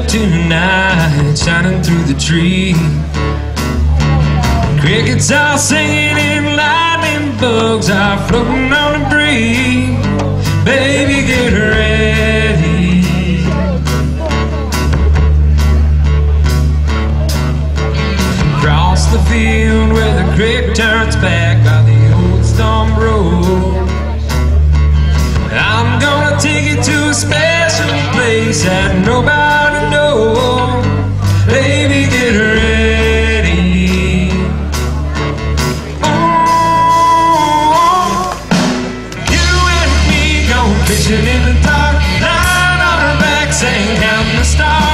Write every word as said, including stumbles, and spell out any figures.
up tonight, shining through the tree. Crickets are singing and lightning bugs are floating on the breeze. Baby, get ready. Across the field where the creek turns back by the old storm road, I'm gonna take you to a special place that nobody knows. Baby, get ready. Oh, you and me going fishing in the dark, lying on our backs and counting the stars.